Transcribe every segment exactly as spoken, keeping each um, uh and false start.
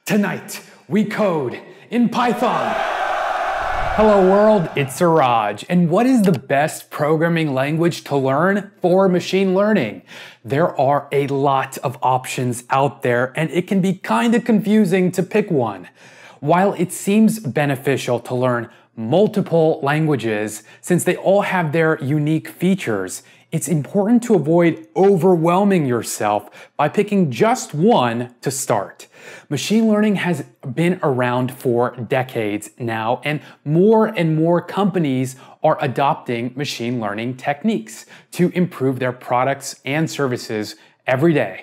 Tonight, we code in Python. Hello world, it's Siraj, and what is the best programming language to learn for machine learning? There are a lot of options out there, and it can be kind of confusing to pick one. While it seems beneficial to learn multiple languages, since they all have their unique features, it's important to avoid overwhelming yourself by picking just one to start. Machine learning has been around for decades now, and more and more companies are adopting machine learning techniques to improve their products and services every day.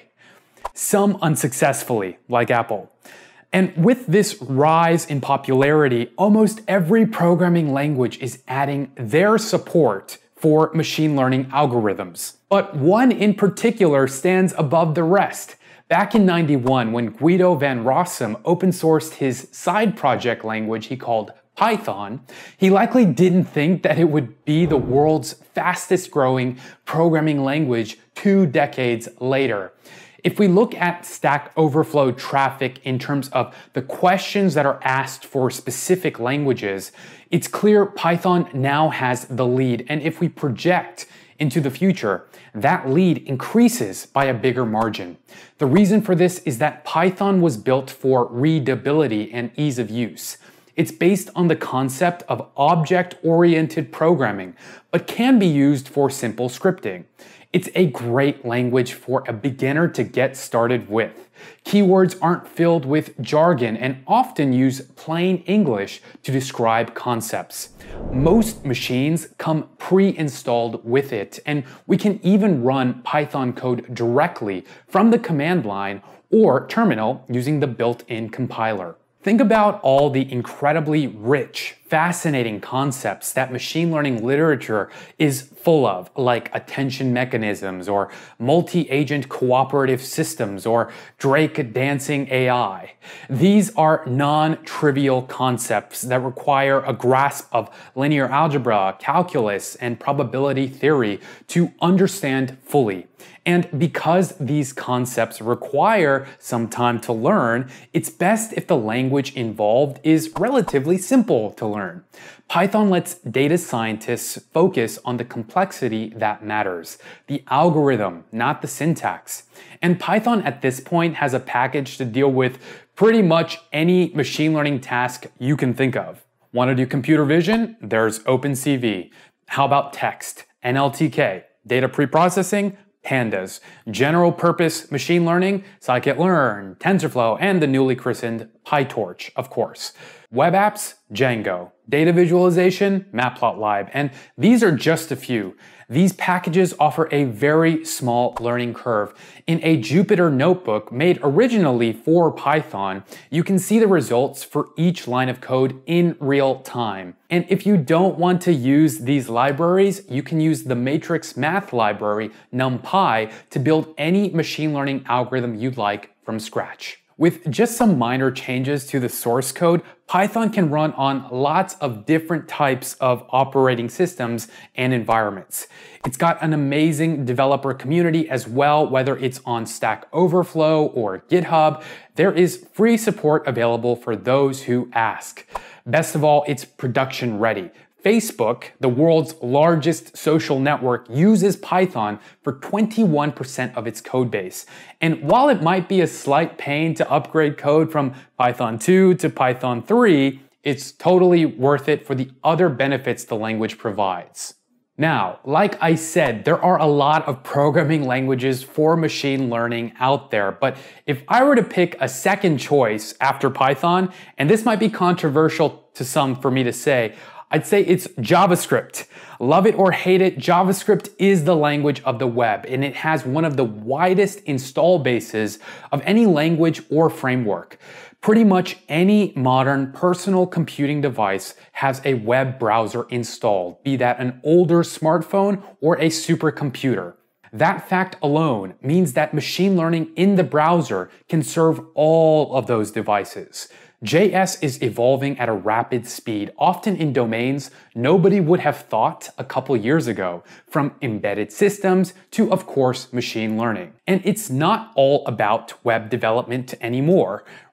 Some unsuccessfully, like Apple. And with this rise in popularity, almost every programming language is adding their support for machine learning algorithms. But one in particular stands above the rest. Back in ninety-one, when Guido van Rossum open sourced his side project language he called Python, he likely didn't think that it would be the world's fastest growing programming language two decades later. If we look at Stack Overflow traffic in terms of the questions that are asked for specific languages, it's clear Python now has the lead. And if we project into the future, that lead increases by a bigger margin. The reason for this is that Python was built for readability and ease of use. It's based on the concept of object-oriented programming, but can be used for simple scripting. It's a great language for a beginner to get started with. Keywords aren't filled with jargon and often use plain English to describe concepts. Most machines come pre-installed with it, and we can even run Python code directly from the command line or terminal using the built-in compiler. Think about all the incredibly rich, fascinating concepts that machine learning literature is full of, like attention mechanisms, or multi-agent cooperative systems, or Drake dancing A I. These are non-trivial concepts that require a grasp of linear algebra, calculus, and probability theory to understand fully. And because these concepts require some time to learn, it's best if the language involved is relatively simple to learn. Python lets data scientists focus on the complexity that matters, the algorithm, not the syntax. And Python at this point has a package to deal with pretty much any machine learning task you can think of. Want to do computer vision? There's OpenCV. How about text? N L T K. Data preprocessing? Pandas. General purpose machine learning, scikit-learn, TensorFlow, and the newly christened PyTorch, of course. Web apps, Django. Data visualization, Matplotlib, and these are just a few. These packages offer a very small learning curve. In a Jupyter notebook made originally for Python, you can see the results for each line of code in real time. And if you don't want to use these libraries, you can use the matrix math library, NumPy, to build any machine learning algorithm you'd like from scratch. With just some minor changes to the source code, Python can run on lots of different types of operating systems and environments. It's got an amazing developer community as well, whether it's on Stack Overflow or GitHub. There is free support available for those who ask. Best of all, it's production ready. Facebook, the world's largest social network, uses Python for twenty-one percent of its code base. And while it might be a slight pain to upgrade code from Python two to Python three, it's totally worth it for the other benefits the language provides. Now, like I said, there are a lot of programming languages for machine learning out there, but if I were to pick a second choice after Python, and this might be controversial to some for me to say, I'd say it's JavaScript. Love it or hate it, JavaScript is the language of the web, and it has one of the widest install bases of any language or framework. Pretty much any modern personal computing device has a web browser installed, be that an older smartphone or a supercomputer. That fact alone means that machine learning in the browser can serve all of those devices. J S is evolving at a rapid speed, often in domains nobody would have thought a couple years ago, from embedded systems to, of course, machine learning. And it's not all about web development anymore.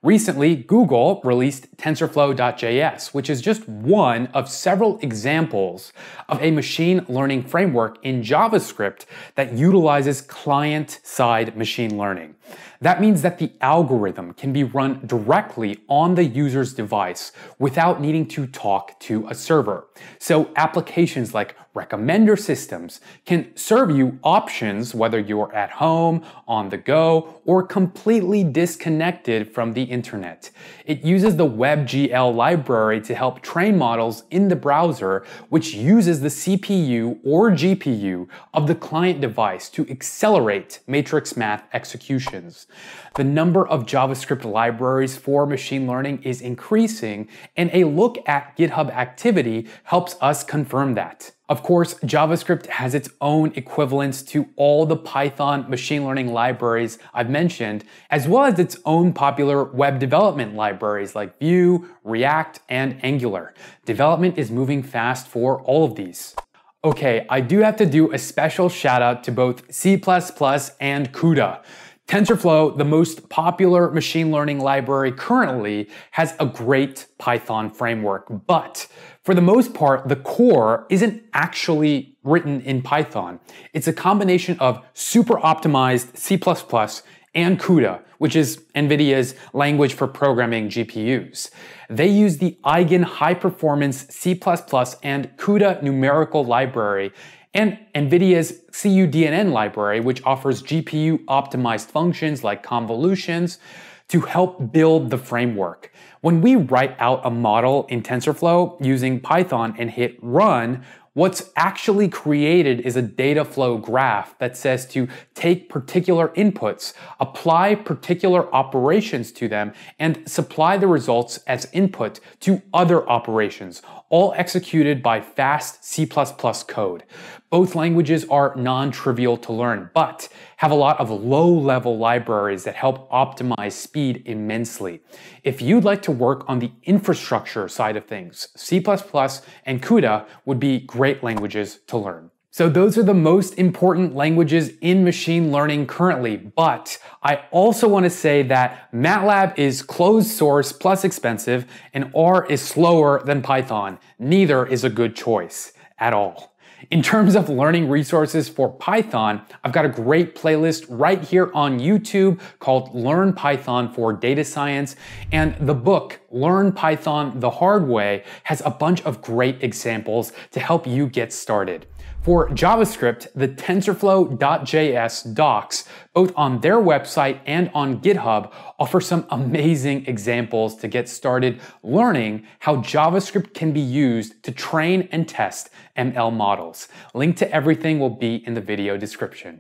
Recently, Google released tensorflow dot J S, which is just one of several examples of a machine learning framework in JavaScript that utilizes client-side machine learning. That means that the algorithm can be run directly on the user's device without needing to talk to a server. So applications like recommender systems can serve you options whether you're at home, on the go, or completely disconnected from the internet. It uses the WebGL library to help train models in the browser, which uses the C P U or G P U of the client device to accelerate matrix math executions. The number of JavaScript libraries for machine learning is increasing, and a look at GitHub activity helps us confirm that. Of course, JavaScript has its own equivalents to all the Python machine learning libraries I've mentioned, as well as its own popular web development libraries like Vue, React, and Angular. Development is moving fast for all of these. Okay, I do have to do a special shout out to both C plus plus and CUDA. TensorFlow, the most popular machine learning library currently, has a great Python framework, but for the most part, the core isn't actually written in Python. It's a combination of super optimized C plus plus and CUDA, which is NVIDIA's language for programming G P Us. They use the Eigen high-performance C plus plus and CUDA numerical library and NVIDIA's C U D N N library, which offers G P U-optimized functions like convolutions to help build the framework. When we write out a model in TensorFlow using Python and hit run, what's actually created is a data flow graph that says to take particular inputs, apply particular operations to them, and supply the results as input to other operations, all executed by fast C plus plus code. Both languages are non-trivial to learn, but have a lot of low-level libraries that help optimize speed immensely. If you'd like to work on the infrastructure side of things, C plus plus and CUDA would be great languages to learn. So those are the most important languages in machine learning currently, but I also want to say that MATLAB is closed source plus expensive, and R is slower than Python. Neither is a good choice at all. In terms of learning resources for Python, I've got a great playlist right here on YouTube called Learn Python for Data Science, and the book Learn Python the Hard Way has a bunch of great examples to help you get started. For JavaScript, the tensorflow dot J S docs, both on their website and on GitHub, offer some amazing examples to get started learning how JavaScript can be used to train and test M L models. Link to everything will be in the video description.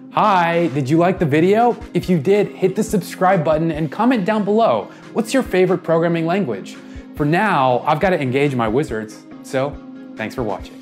Hi, did you like the video? If you did, hit the subscribe button and comment down below. What's your favorite programming language? For now, I've got to engage my wizards, so thanks for watching.